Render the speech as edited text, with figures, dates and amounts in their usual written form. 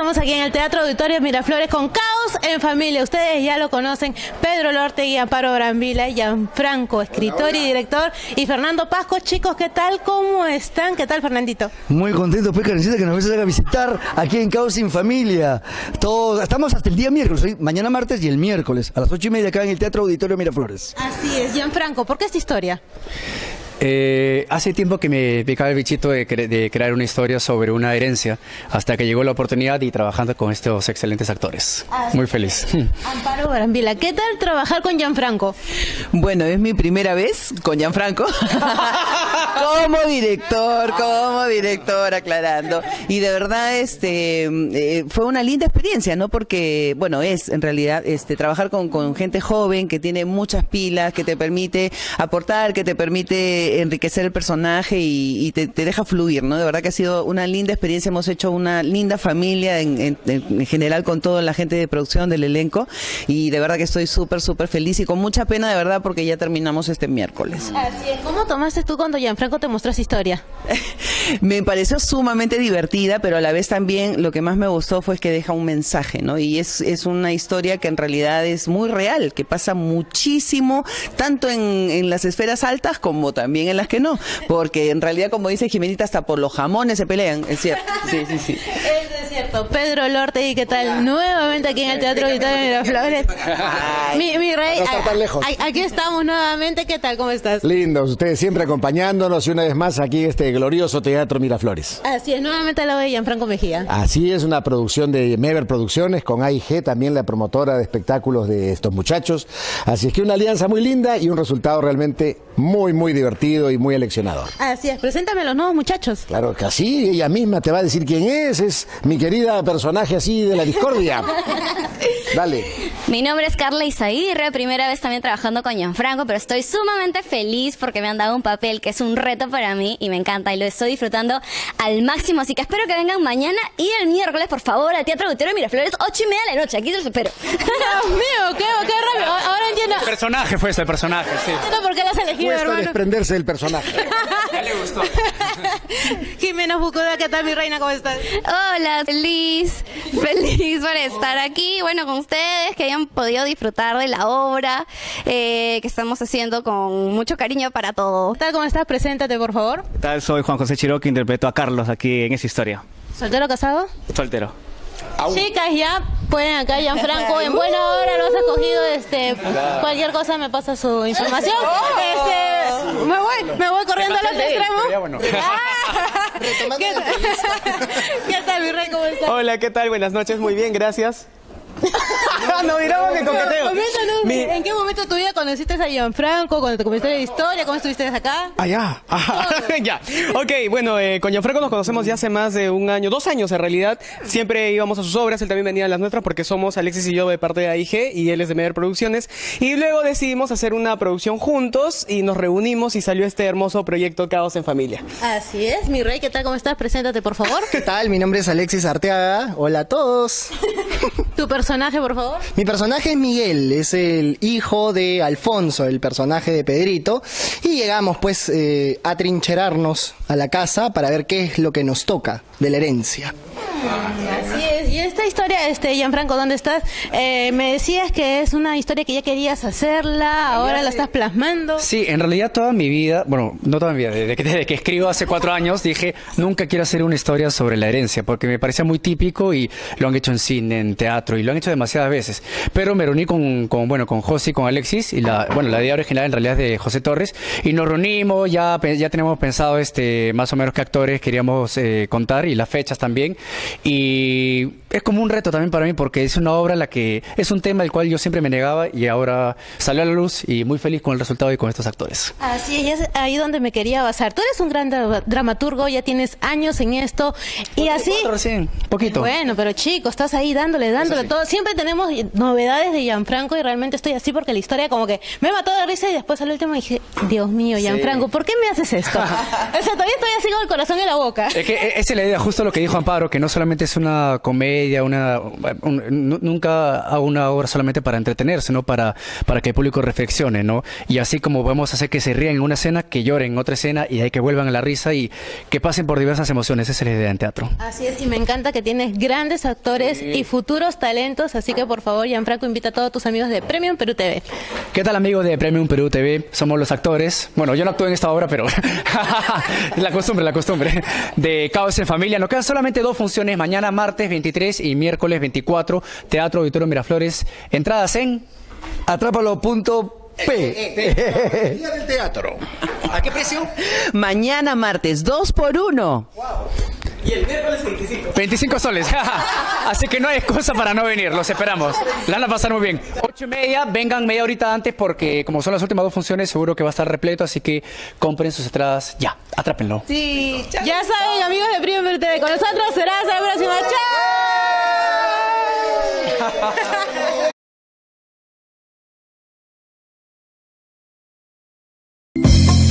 Estamos aquí en el Teatro Auditorio Miraflores con Caos en Familia. Ustedes ya lo conocen, Pedro Lortegui, Amparo Brambila, Gianfranco, escritor y director, y Fernando Pasco. Chicos, ¿qué tal? ¿Cómo están? ¿Qué tal, Fernandito? Muy contento, pues, Karencita, que nos vas a visitar aquí en Caos en Familia. Estamos hasta el día miércoles, mañana martes y el miércoles, a las 8:30 acá en el Teatro Auditorio Miraflores. Así es, Gianfranco, ¿por qué esta historia? Hace tiempo que me picaba el bichito de crear una historia sobre una herencia, hasta que llegó la oportunidad y trabajando con estos excelentes actores. Muy feliz. Amparo Brambila, ¿qué tal trabajar con Gianfranco? Bueno, es mi primera vez con Gianfranco como director, aclarando. Y de verdad fue una linda experiencia, ¿no? Porque, bueno, en realidad trabajar con gente joven que tiene muchas pilas, que te permite aportar, que te permite enriquecer el personaje y te deja fluir, ¿no? De verdad que ha sido una linda experiencia. Hemos hecho una linda familia en general con toda la gente de producción, del elenco, y de verdad que estoy súper feliz y con mucha pena, de verdad, porque ya terminamos este miércoles. Así es. ¿Cómo tomaste tú cuando Gianfranco te mostró esa historia? Me pareció sumamente divertida, pero a la vez también lo que más me gustó fue que deja un mensaje, ¿no? Y es una historia que en realidad es muy real, que pasa muchísimo, tanto en las esferas altas como también en las que no, porque en realidad, como dice Jimenita, hasta por los jamones se pelean, es cierto. Sí. Eso es cierto. Pedro Lortegui, ¿qué tal? Nuevamente aquí en el Teatro Auditorio de Miraflores. Mi rey, aquí estamos nuevamente. ¿Qué tal? ¿Cómo estás? Lindos, ustedes siempre acompañándonos y una vez más aquí en este glorioso Teatro Miraflores. Así es, nuevamente al lado de Gianfranco Mejía. Así es, una producción de Mever Producciones con AIG, también la promotora de espectáculos de estos muchachos. Así es que una alianza muy linda y un resultado realmente muy divertido y muy eleccionador. Así es, preséntame a los nuevos muchachos. Claro que así, ella misma te va a decir quién es mi querida personaje así de la discordia. Dale. Mi nombre es Carla Izaguirre, primera vez también trabajando con Gianfranco, pero estoy sumamente feliz porque me han dado un papel que es un reto para mí y me encanta y lo estoy disfrutando al máximo, así que espero que vengan mañana y el miércoles, por favor, al Teatro Auditorio Miraflores, 8:30 de la noche, aquí los espero. Dios mío, qué rápido, ahora entiendo. El personaje fue ese, el personaje, sí. Entiendo por qué lo has elegido, Cuesta hermano. desprenderse del personaje. Ya le gustó. Jimena Bucuda, ¿qué tal, mi reina? ¿Cómo estás? Hola, feliz por estar aquí, bueno, con ustedes, que hayan podido disfrutar de la obra que estamos haciendo con mucho cariño para todos. ¿Qué tal? ¿Cómo estás? Preséntate, por favor. ¿Qué tal? Soy Juan José Chiró, que interpreto a Carlos aquí en esa historia. ¿Soltero, casado? Soltero. Chicas, ya pueden acá, Gianfranco, en buena hora lo has escogido, cualquier cosa me pasa su información. Me voy corriendo al otro extremo. Bueno. ¿Qué tal, mi rey? ¿Cómo estás? Hola, ¿qué tal? Buenas noches, muy bien, gracias. No, miramos que coqueteo. Coméntanos, ¿en qué momento de tu vida conociste a Gianfranco? Cuando te comenzaste la historia, ¿cómo estuviste acá? Ya. Ya. Ok, bueno, con Gianfranco nos conocemos ya hace más de 1 año, 2 años en realidad. Siempre íbamos a sus obras, él también venía a las nuestras porque somos Alexis y yo de parte de AIG y él es de Mever Producciones. Y luego decidimos hacer una producción juntos y nos reunimos y salió este hermoso proyecto Caos en Familia. Así es, mi rey, ¿qué tal? ¿Cómo estás? Preséntate, por favor. ¿Qué tal? Mi nombre es Alexis Arteaga. Hola a todos. ¿Tu personaje, por favor? Mi personaje es Miguel, es el hijo de Alfonso, el personaje de Pedrito, y llegamos pues a trincherarnos a la casa para ver qué es lo que nos toca de la herencia. Así es, y esta historia, Gianfranco, ¿dónde estás? Me decías que es una historia que ya querías hacerla, ahora la estás plasmando. Sí, en realidad toda mi vida, bueno, no toda mi vida, desde que escribo hace 4 años, dije, nunca quiero hacer una historia sobre la herencia, porque me parecía muy típico y lo han hecho en cine, en teatro, y lo han hecho demasiadas veces. Pero me reuní con José y con Alexis, y la idea original en realidad es de José Torres, y nos reunimos, ya tenemos pensado más o menos qué actores queríamos contar, y las fechas también, y es como un reto también para mí, porque es una obra es un tema al cual yo siempre me negaba, y ahora salió a la luz, y muy feliz con el resultado y con estos actores. Así es, y es ahí donde me quería basar. Tú eres un gran dramaturgo, ya tienes años en esto, y así... Recién, poquito. Bueno, pero chico, estás ahí dándole todo. Siempre tenemos novedades de Gianfranco y realmente estoy así porque la historia como que me mató de risa y después al último dije, Dios mío, Gianfranco, ¿por qué me haces esto? O sea, todavía estoy así con el corazón en la boca. Es que esa es la idea, justo lo que dijo Amparo, que no solamente es una comedia, nunca hago una obra solamente para entretener, sino para que el público reflexione, ¿no? Y así como podemos hacer que se rían en una escena, que lloren en otra escena y hay que vuelvan a la risa y que pasen por diversas emociones. Esa es la idea en teatro. Así es, y me encanta que tienes grandes actores y futuros talentos, así que por favor, Gianfranco, invita a todos tus amigos de Premium Perú TV. ¿Qué tal, amigos de Premium Perú TV? Somos los actores. Bueno, yo no actúo en esta obra, pero la costumbre de Caos en Familia. Nos quedan solamente 2 funciones, mañana martes 23 y miércoles 24, Teatro Auditorio Miraflores. Entradas en Atrápalo.p. Día del teatro. ¿A qué precio? Mañana martes, 2 por 1. Y el miércoles 25. 25 soles. Así que no hay excusa para no venir, los esperamos. La van a pasar muy bien. 8:30, vengan media horita antes porque como son las últimas 2 funciones, seguro que va a estar repleto, así que compren sus entradas ya, atrápenlo. Sí, chao. Ya saben, amigos de Premium Perú TV, con nosotros será hasta la próxima. ¡Chao!